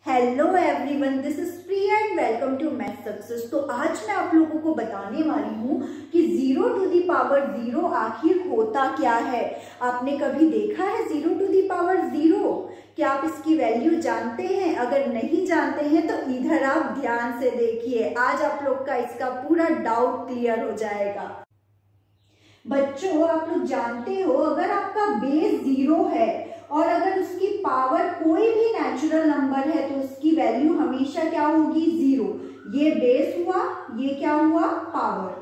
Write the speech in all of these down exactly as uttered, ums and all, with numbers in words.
Hello everyone, this is Priya and welcome to math success. तो आज मैं आप लोगों को बताने वाली हूँ कि zero to the power zero आखिर होता क्या है। आपने कभी देखा है zero to the power zero? क्या आप इसकी वैल्यू जानते हैं? अगर नहीं जानते हैं तो इधर आप ध्यान से देखिए, आज आप लोग का इसका पूरा डाउट क्लियर हो जाएगा। बच्चों, आप लोग जानते हो अगर आपका बेस जीरो है और अगर उसकी पावर कोई भी नेचुरल नंबर है तो उसकी वैल्यू हमेशा क्या होगी? जीरो। ये बेस हुआ, ये क्या हुआ? पावर।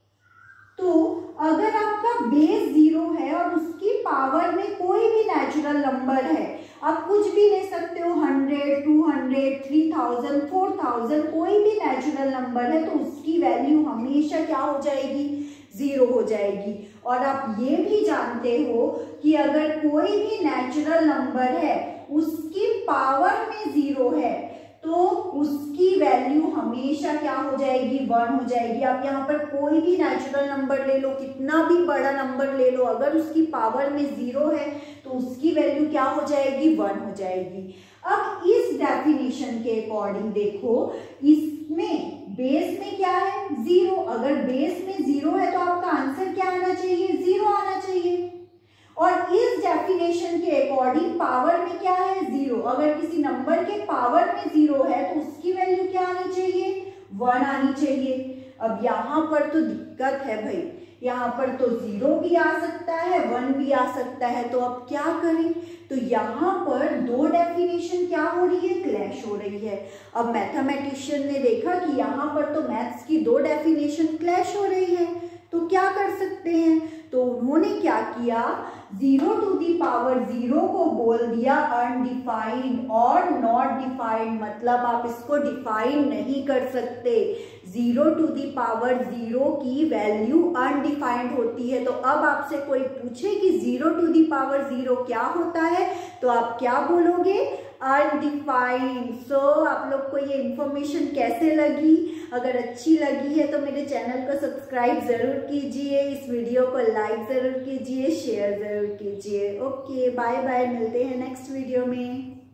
तो अगर आपका बेस जीरो है और उसकी पावर में कोई भी नेचुरल नंबर है, आप कुछ भी ले सकते हो, hundred, two hundred, three thousand, four thousand, कोई भी नेचुरल नंबर है तो उसकी वैल्यू हमेशा क्या हो जाएगी? जीरो हो जाएगी। और आप ये भी जानते हो कि अगर कोई भी नेचुरल नंबर है उसकी पावर में जीरो है तो उसकी वैल्यू हमेशा क्या हो जाएगी? वन हो जाएगी। आप यहाँ पर कोई भी नेचुरल नंबर ले लो, कितना भी बड़ा नंबर ले लो, अगर उसकी पावर में जीरो है तो उसकी वैल्यू क्या हो जाएगी? वन हो जाएगी। अब इस डेफिनेशन के अकॉर्डिंग देखो, इसमें बेस में क्या है? जीरो। अगर बेस में जीरो है तो आपका आंसर क्या आना चाहिए? जीरो आना चाहिए। और इस डेफिनेशन के अकॉर्डिंग पावर में क्या है? जीरो। अगर किसी नंबर के पावर में जीरो है तो उसकी वैल्यू क्या आनी चाहिए? वन आनी चाहिए। अब यहाँ पर तो दिक्कत है भाई, यहाँ पर तो जीरो भी आ सकता है, वन भी आ सकता है, तो अब क्या करें? तो यहाँ पर दो डेफिनेशन क्या हो रही है? क्लैश हो रही है। अब मैथमेटिशियन ने देखा कि यहाँ पर तो मैथ्स की दो डेफिनेशन क्लैश हो रही है, तो क्या कर सकते हैं? तो उन्होंने क्या किया? Zero to the power zero को बोल दिया अनडिफाइंड और नॉट डिफाइंड, मतलब आप इसको डिफाइन नहीं कर सकते। Zero to the power zero की वैल्यू अनडिफाइंड होती है। तो अब आपसे कोई पूछे कि zero to the power zero क्या होता है तो आप क्या बोलोगे? अनडिफाइंड। सो आप लोग को ये इंफॉर्मेशन कैसे लगी? अगर अच्छी लगी है तो मेरे चैनल को सब्सक्राइब जरूर कीजिए, इस वीडियो को लाइक जरूर कीजिए, शेयर जरूर कीजिए। ओके, बाय बाय, मिलते हैं नेक्स्ट वीडियो में।